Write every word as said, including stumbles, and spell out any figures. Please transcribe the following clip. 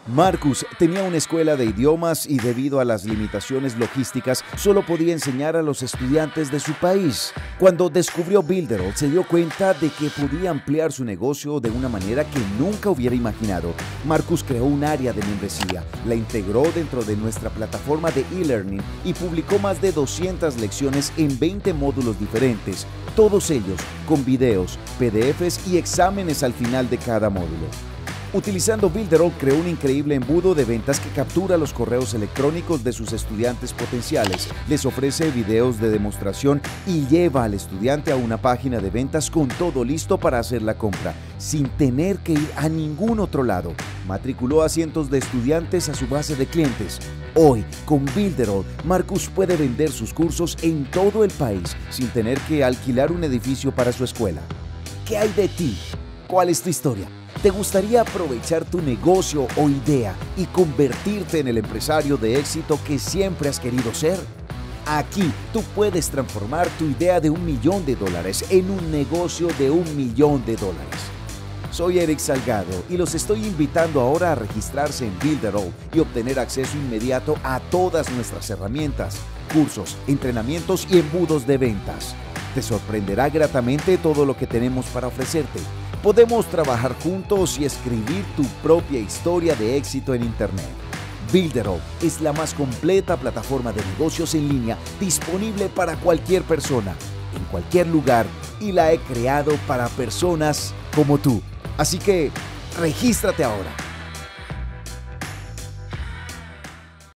Marcus tenía una escuela de idiomas y debido a las limitaciones logísticas solo podía enseñar a los estudiantes de su país. Cuando descubrió Builderall se dio cuenta de que podía ampliar su negocio de una manera que nunca hubiera imaginado. Marcus creó un área de membresía, la integró dentro de nuestra plataforma de e-learning y publicó más de doscientas lecciones en veinte módulos diferentes, todos ellos con videos, P D Fs y exámenes al final de cada módulo. Utilizando Builderall creó un increíble embudo de ventas que captura los correos electrónicos de sus estudiantes potenciales, les ofrece videos de demostración y lleva al estudiante a una página de ventas con todo listo para hacer la compra, sin tener que ir a ningún otro lado. Matriculó a cientos de estudiantes a su base de clientes. Hoy, con Builderall, Marcus puede vender sus cursos en todo el país sin tener que alquilar un edificio para su escuela. ¿Qué hay de ti? ¿Cuál es tu historia? ¿Te gustaría aprovechar tu negocio o idea y convertirte en el empresario de éxito que siempre has querido ser? Aquí tú puedes transformar tu idea de un millón de dólares en un negocio de un millón de dólares. Soy Eric Salgado y los estoy invitando ahora a registrarse en Builderall y obtener acceso inmediato a todas nuestras herramientas, cursos, entrenamientos y embudos de ventas. Te sorprenderá gratamente todo lo que tenemos para ofrecerte. Podemos trabajar juntos y escribir tu propia historia de éxito en Internet. Builderall es la más completa plataforma de negocios en línea disponible para cualquier persona, en cualquier lugar, y la he creado para personas como tú. Así que, regístrate ahora.